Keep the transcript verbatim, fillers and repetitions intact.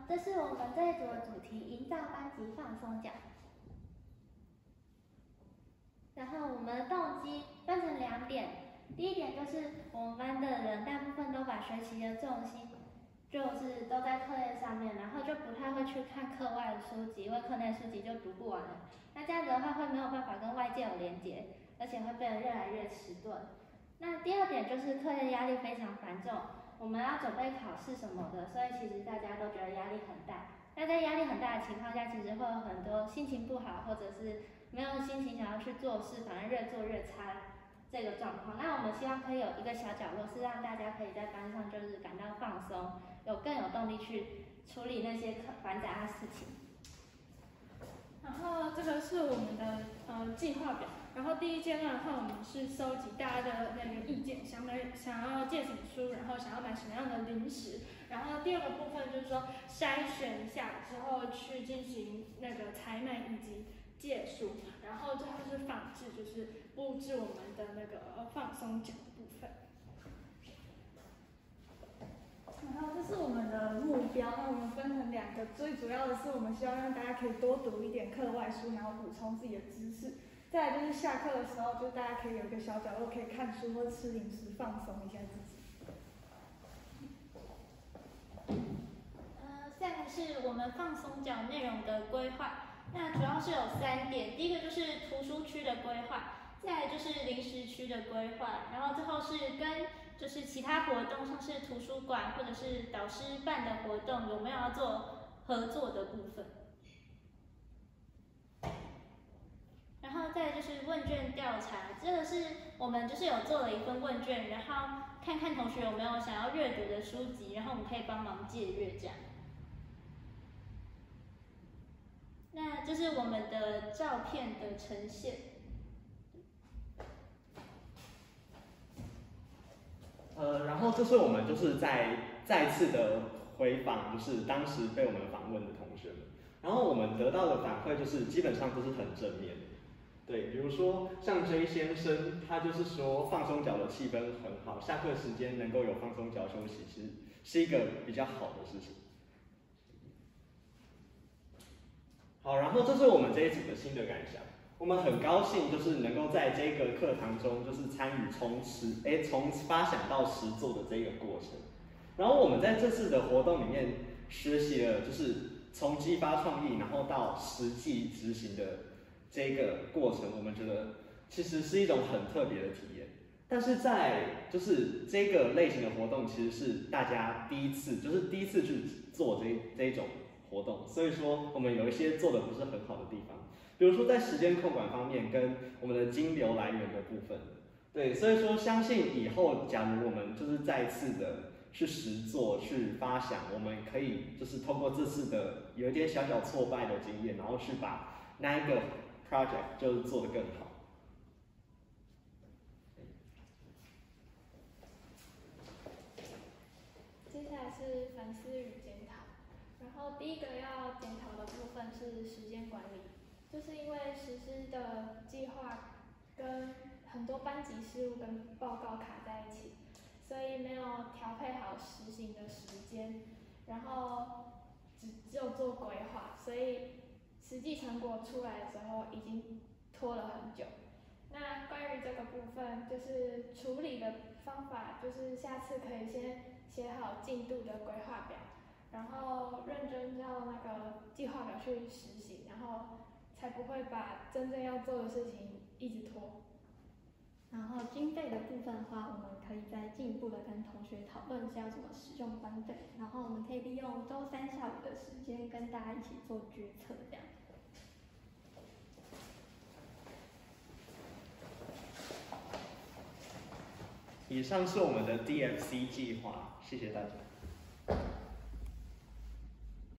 这是我们这一组的主题：营造班级放松角。然后我们的动机分成两点，第一点就是我们班的人大部分都把学习的重心就是都在课业上面，然后就不太会去看课外的书籍，因为课内书籍就读不完了。那这样子的话会没有办法跟外界有连结，而且会变得越来越迟钝。那第二点就是课业压力非常繁重，我们要准备考试什么的，所以其实大家都觉得压力很大。那在压力很大的情况下，其实会有很多心情不好，或者是没有心情想要去做事，反而越做越差这个状况。那我们希望可以有一个小角落，是让大家可以在班上就是感到放松，有更有动力去处理那些繁杂的事情。 然后这个是我们的呃计划表。然后第一阶段的话，我们是收集大家的那个意见，想买想要借什么书，然后想要买什么样的零食。然后第二个部分就是说筛选一下之后去进行那个采买以及借书。然后最后是放置，就是布置我们的那个放松角的部分。然后这是我们的目标，那我们分成两个，最主要的是我们希望让大家可以多读一点课外书，然后补充自己的知识。再来就是下课的时候，就大家可以有一个小角落可以看书或吃零食放松一下自己。 呃，下面是我们放松角内容的规划。那主要是有三点，第一个就是图书区的规划，再来就是零食区的规划，然后最后是跟就是其他活动，像是图书馆或者是导师办的活动，有没有要做合作的部分。然后再来就是问卷调查，这个是我们就是有做了一份问卷，然后看看同学有没有想要阅读的书籍，然后我们可以帮忙借阅这样。那这是我们的照片的呈现。 呃，然后这是我们就是在再次的回访，就是当时被我们访问的同学们，然后我们得到的反馈就是基本上都是很正面的。对，比如说像 J 先生，他就是说放松角的气氛很好，下课时间能够有放松角休息，其实是一个比较好的事情。好，然后这是我们这一组的心得感想。我们很高兴，就是能够在这个课堂中，就是参与从实，哎，从发想到实作的这个过程。然后我们在这次的活动里面学习了，就是从激发创意，然后到实际执行的这个过程，我们觉得其实是一种很特别的体验。但是在就是这个类型的活动，其实是大家第一次，就是第一次去做这这一种活动，所以说我们有一些做的不是很好的地方。比如说在时间控管方面，跟我们的金流来源的部分，对，所以说相信以后，假如我们就是再次的去实作、去发想，我们可以就是通过这次的有一点小小挫败的经验，然后去把那一个 project 就是做得更好。 接下来是反思与检讨，然后第一个要检讨的部分是时间管理。就是因为实施的计划跟很多班级事务跟报告卡在一起，所以没有调配好实行的时间，然后只只有做规划，所以实际成果出来的时候已经拖了很久。那关于这个部分，就是处理的方法，就是下次可以先写好进度的规划表，然后认真照那个计划表去实行，然后才不会把真正要做的事情一直拖。 然后经费的部分的话，我们可以再进一步的跟同学讨论是要怎么使用班费，然后我们可以利用周三下午的时间跟大家一起做决策，这样。 以上是我们的 D F C 计划，谢谢大家。